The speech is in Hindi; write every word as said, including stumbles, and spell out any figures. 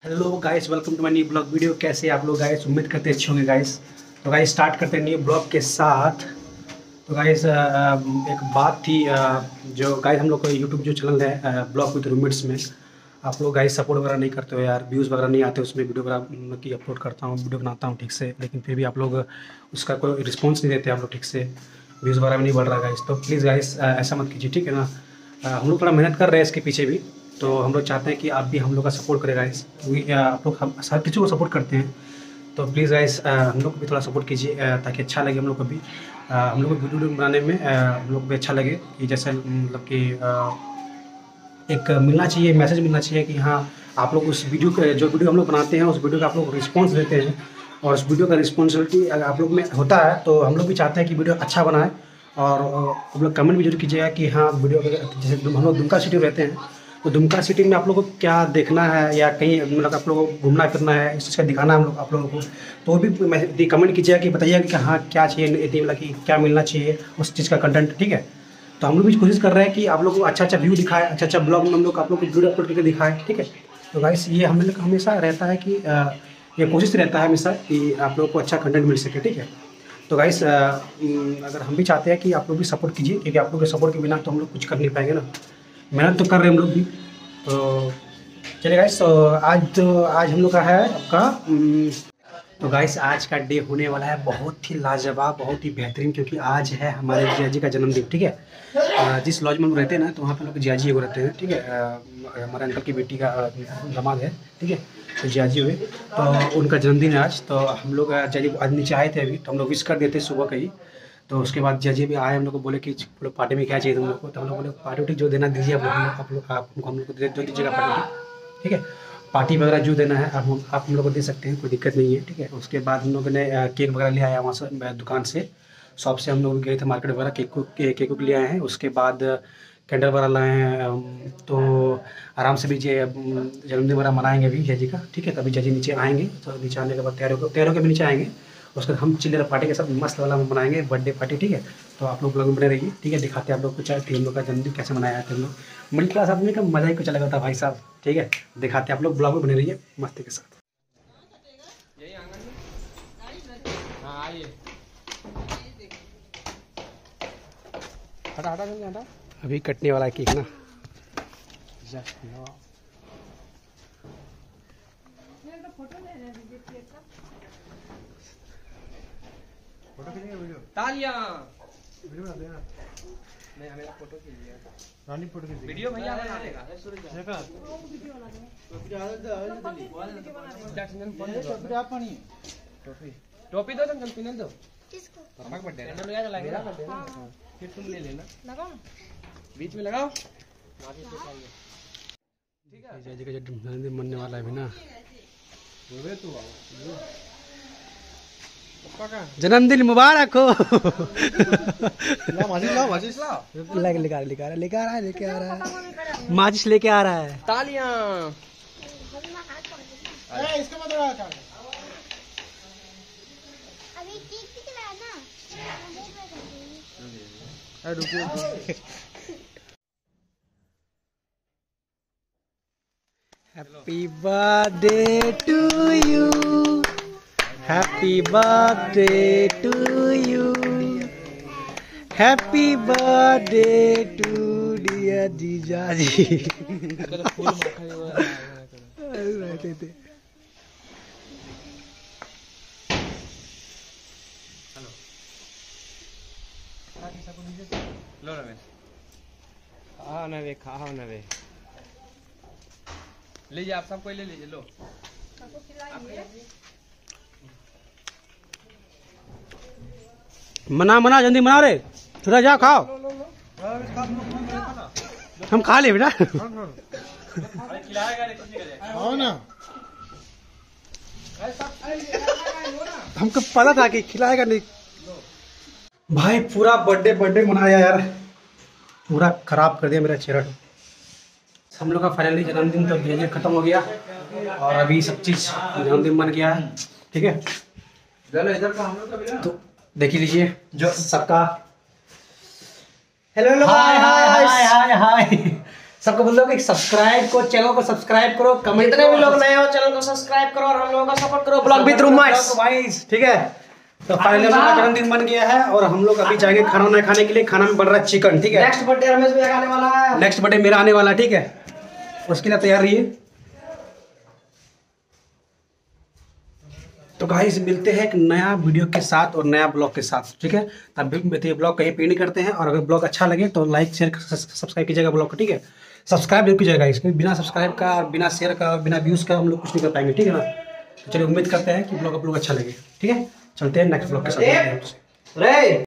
Hello guys, welcome to my new blog video. कैसे आप लोग गाइस? उम्मीद करते अच्छे होंगे गाइस। तो गाइस स्टार्ट करते हैं न्यू ब्लॉग के साथ। तो गाइस एक बात थी, जो गाइस हम लोग का यूट्यूब जो चैनल है ब्लॉग विद रूममेट्स में, आप लोग गाइस सपोर्ट वगैरह नहीं करते हो यार, व्यूज़ वगैरह नहीं आते उसमें। वीडियो वगैरह की अपलोड करता हूँ, वीडियो बनाता हूँ ठीक से, लेकिन फिर भी आप लोग उसका कोई रिस्पॉन्स नहीं देते आप लोग ठीक से, व्यूज़ वगैरह भी नहीं बढ़ रहा गाइस। तो प्लीज़ गाइस ऐसा मत कीजिए, ठीक है ना। हम लोग थोड़ा मेहनत कर रहे हैं इसके पीछे भी, तो हम लोग चाहते हैं कि आप भी हम लोग का सपोर्ट करें गाइस, क्योंकि आप लोग हम हर किसी को सपोर्ट करते हैं। तो प्लीज़ गाइस हम लोग को भी थोड़ा सपोर्ट कीजिए, ताकि अच्छा लगे हम लोग को भी, हम लोग को वीडियो बनाने में हम लोग को भी अच्छा लगे। कि जैसे मतलब कि एक मिलना चाहिए, मैसेज मिलना चाहिए कि हाँ आप लोग उस वीडियो के, जो वीडियो हम लोग बनाते हैं उस वीडियो का आप लोग रिस्पॉन्स देते हैं, और उस वीडियो का रिस्पॉन्सिबिलिटी अगर आप लोग में होता है तो हम लोग भी चाहते हैं कि वीडियो अच्छा बनाए। और आप लोग कमेंट भी जरूर कीजिएगा कि हाँ वीडियो, जैसे हम लोग दुमका सिटी रहते हैं तो दुमका सिटी में आप लोगों को क्या देखना है, या कहीं मतलब आप लोगों को घूमना फिरना है, इस चीज़ का दिखाना है हम लोग आप लोगों को, तो वो भी कमेंट कीजिएगा कि बताइएगा कि हाँ क्या चाहिए, मतलब कि क्या मिलना चाहिए उस चीज़ का कंटेंट, ठीक है। तो हम लोग भी कोशिश कर रहे हैं कि आप लोग को अच्छा अच्छा व्यू दिखाए, अच्छा अच्छा ब्लॉग में हम लोग आप लोग को वीडियो अपलोड करके दिखाए, ठीक है। तो गाइस ये हम लोग हमेशा रहता है कि ये कोशिश रहता है हमेशा कि आप लोगों को अच्छा कंटेंट मिल सके, ठीक है। तो गाइस अगर हम भी चाहते हैं कि आप लोग भी सपोर्ट कीजिए, क्योंकि आप लोग के सपोर्ट के बिना तो हम लोग कुछ कर नहीं पाएंगे ना। मेहनत तो कर रहे हैं हम लोग भी। तो चलिए गाइस, तो आज तो आज हम लोग का है आपका, तो गाइस आज का डे होने वाला है बहुत ही लाजवाब, बहुत ही बेहतरीन, क्योंकि आज है हमारे जिया जी का जन्मदिन, ठीक है। जिस लॉज में हम रहते हैं ना, तो वहाँ पे लोग जिया जी वो रहते हैं, ठीक है। हमारे अंकल की बेटी का दामाद है, ठीक है, तो जिया जी हुए, तो उनका जन्मदिन है आज। तो हम लोग जिया जी आज नीचे आए थे अभी, तो हम लोग विश कर देते सुबह का ही। तो उसके बाद जिया जी भी आए, हम लोग को बोले कि लोग पार्टी में क्या चाहिए तुम लोग को, तो हम लोग बोले पार्टी उटी जो देना दीजिए आप लोग, आप लोग हम लोग को दे दीजिएगा पार्टी, ठीक है। पार्टी वगैरह जो देना है आप हम आप हम लोग को दे सकते हैं, कोई दिक्कत नहीं है, ठीक है। उसके बाद हम लोगों ने केक वगैरह ले आया वहाँ से, दुकान से, शॉप से हम लोग गए थे मार्केट वगैरह, केक को केक को ले आए हैं। उसके बाद कैंडल वगैरह लाए हैं, तो आराम से भी जे जन्मदिन वगैरह मनाएंगे अभी जय जी का, ठीक है। तभी जय जी नीचे आएंगे, तो नीचे आने के बाद तैयारों को तैयारों के भी नीचे आएंगे। उसके बाद हम चिल्लर पार्टी के साथ मस्त वाला मनाएंगे, बर्थडे पार्टी, ठीक है। तो आप लोग ब्लॉग में बने रहिए, ठीक है। दिखाते हैं आप लोग को चाहे हम लोग का जन्मदिन कैसे मनाया है हम लोग, मिडिल क्लास आदमी का मज़ा ही कुछ अलग होता है भाई साहब, ठीक है। दिखाते हैं आप लोग ब्लॉग में बने रहिए मस्ती के साथ। हटा हटा हटा अभी कटने वाला है केक ना। तालियां वीडियो बना देना। नहीं हमें फोटो के लिए रानी फोटो के वीडियो भैया बना देगा। देखा वीडियो बना देंगे तो फिर आदत है क्या सिंगल फोन दे टोपी आप पानी टोपी टोपी दो सिंगल पिनल दो किसको पापा को बर्थडे कैंडल लगा लगेगा हां फिर तुम ले लेना, लगाओ बीच में लगाओ ठीक है। जय जी का जन्मदिन मनने वाला है भी ना, बोले तू आओ जन्मदिन मुबारक हो। लेके लेके लेके आ रहा है लेके आ रहा है लेके आ रहा है माचिस लेके आ रहा है। तालियां इसका मतलब अभी केक खिलाया ना, अरे रुको। Happy birthday to you, happy birthday to you, happy birthday to dear जीजा जी। लो रमेश हाँ नवे खाओ नवे लीजिए, आप सब कोई ले लीजिए, लो मना मना जल्दी मना रे, थोड़ा जाओ खाओ, हम खा ले बेटा। ना हमको पता था कि खिलाएगा नहीं भाई। पूरा बर्थडे बर्थडे मनाया यार, पूरा खराब कर दिया मेरा चेहरा। हम लोग का फाइनली जन्मदिन तो धीरे धीरे खत्म हो गया, और अभी सब चीज़ जन्मदिन बन गया है, ठीक है। तो देख लीजिए जो सबका हेलो हेलो हाय हाय हाय हाय हाय सबको बोल दो कि सब्सक्राइब को, चैनल को सब्सक्राइब करो, कमेंट, जितने भी लोग नए हो चैनल को सब्सक्राइब करो और हम लोगों का सपोर्ट करो ब्लॉग विद रूममेट्स। ठीक है, तो फाइनली हम लोग का जन्मदिन बन गया है और हम लोग अभी जाएंगे खाना वाना खाने के लिए। खाना में बन रहा है चिकन। ठीक है, नेक्स्ट बर्थडे रमेश भैया आने वाला है, नेक्स्ट बर्थडे मेरा आने वाला है। ठीक है, उसके लिए तैयार रहिए। तो गाइस मिलते हैं एक नया वीडियो के साथ और नया ब्लॉग के साथ। ठीक है, तब भी ब्लॉग कहीं पे नहीं करते हैं, और अगर ब्लॉग अच्छा लगे तो लाइक शेयर सब्सक्राइब कीजिएगा ब्लॉग को। ठीक है, सब्सक्राइब जरूर कीजिएगा इसमें, बिना सब्सक्राइब का, बिना शेयर का, बिना व्यूज़ का हम लोग कुछ नहीं कर पाएंगे। ठीक है ना, तो चलिए उम्मीद करते हैं कि ब्लॉग आप लोग अच्छा लगे। ठीक है, चलते हैं नेक्स्ट ब्लॉग के साथ।